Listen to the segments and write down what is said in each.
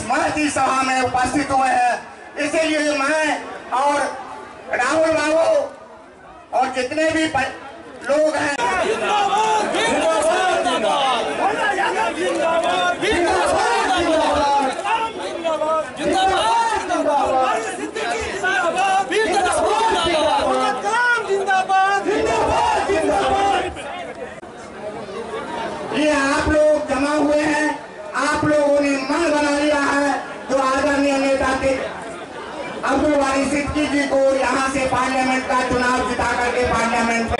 महती सभा में उपस्थित हुए हैं। इसीलिए मैं और राहुल बाबू और जितने भी लोग हैं ये आप लोग जमा हुए हैं, आप लोगों ने मन बना लिया है जो आदरणीय नेता थे अब्दुल वारी सिद्दीकी जी को यहाँ से पार्लियामेंट का चुनाव जिता करके पार्लियामेंट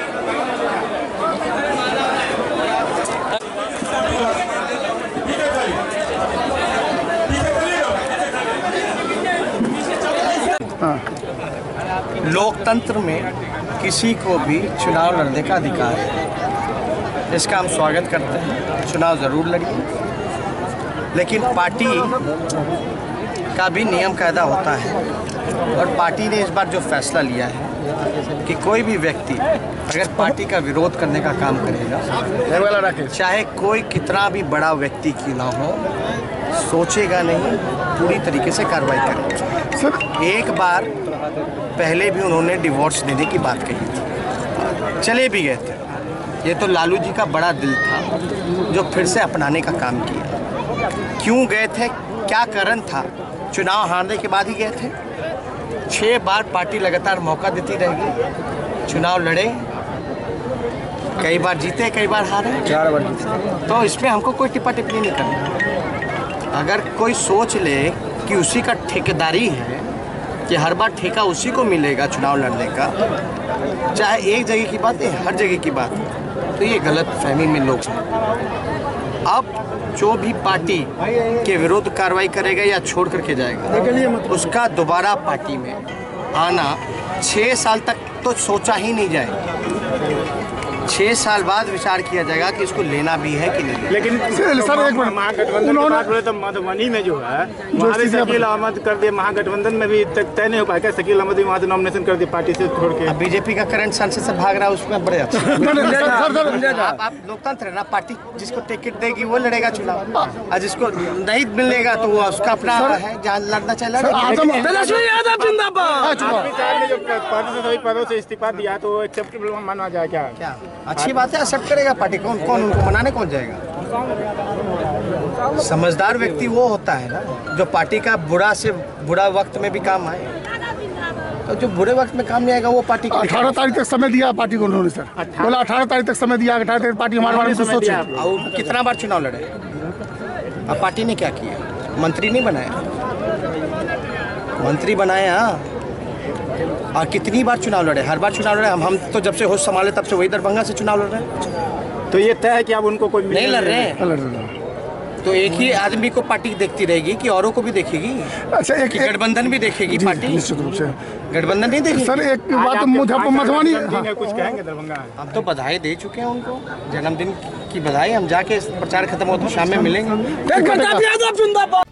लोकतंत्र में किसी को भी चुनाव लड़ने का अधिकार है, इसका हम स्वागत करते हैं। चुनाव ज़रूर लड़िए, लेकिन पार्टी का भी नियम कायदा होता है और पार्टी ने इस बार जो फैसला लिया है कि कोई भी व्यक्ति अगर पार्टी का विरोध करने का काम करेगा, चाहे कोई कितना भी बड़ा व्यक्ति क्यों ना हो, सोचेगा नहीं, पूरी तरीके से कार्रवाई करेगा। एक बार पहले भी उन्होंने डिवोर्स देने की बात कही थी, चले भी गए थे। ये तो लालू जी का बड़ा दिल था जो फिर से अपनाने का काम किया। क्यों गए थे, क्या कारण था? चुनाव हारने के बाद ही गए थे। 6 बार पार्टी लगातार मौका देती रहेगी, चुनाव लड़े, कई बार जीते कई बार हारे, 4 बार जीते। तो इसमें हमको कोई टिप्पा टिप्पणी नहीं करनी। अगर कोई सोच ले कि उसी का ठेकेदारी है कि हर बार ठेका उसी को मिलेगा चुनाव लड़ने का, चाहे एक जगह की बात है हर जगह की बात, तो ये गलत फहमी में लोग हैं। अब जो भी पार्टी के विरुद्ध कार्रवाई करेगा या छोड़ करके जाएगा, उसका दोबारा पार्टी में आना 6 साल तक तो सोचा ही नहीं जाएगा। 6 साल बाद विचार किया जाएगा कि इसको लेना भी है कि नहीं। लेकिन सर एक महागठबंधन की बात बोले तो मधुबनी में जो है वहाँ भी शकील अहमद कर दिए, महागठबंधन में भी तक तय नहीं हो पाएगा। शकील अहमद भी वहाँ से नॉमिनेशन कर दिए पार्टी से छोड़ के। बीजेपी का करंट सांसद से भाग रहा है, उसमें बड़े अच्छा आप लोकतंत्र है ना, पार्टी जिसको टिकट देगी वो लड़ेगा चुनाव, और जिसको नहीं मिलेगा तो वो उसका अपना है, जहाँ लड़ना चाहिए। पार्टी से सभी पदों से इस्तीफा दिया तो एक्सेप्टेबल माना जाए क्या? अच्छी बात है, एक्सेप्ट करेगा पार्टी। कौन उनको मनाने कौन जाएगा? समझदार व्यक्ति वो होता है ना जो पार्टी का बुरा से बुरा वक्त में भी काम आए। तो जो बुरे वक्त में काम नहीं आएगा वो पार्टी 18 तारीख तक समय दिया पार्टी को उन्होंने सर, बोला 18 तारीख तक समय दिया। 18 तारीख पार्टी हमारे बारे में सोचे। और कितना बार चुनाव लड़े, अब पार्टी ने क्या किया? मंत्री नहीं बनाया, मंत्री बनाया। और कितनी बार चुनाव लड़े, हर बार चुनाव लड़े। हम तो जब से होश संभाले तब से वही दरभंगा से चुनाव लड़ रहे हैं। तो ये तय है कि अब उनको कोई नहीं लड़ रहे हैं, तो एक ही आदमी को पार्टी देखती रहेगी कि औरों को भी देखेगी? अच्छा, एक गठबंधन भी देखेगी पार्टी? निश्चित रूप से गठबंधन नहीं देखेगी। सर एक बात मधुबनी कुछ कहेंगे दरभंगा? हम तो बधाई दे चुके हैं उनको, जन्मदिन की बधाई। हम जाके प्रचार खत्म हो तो शाम में मिलेंगे।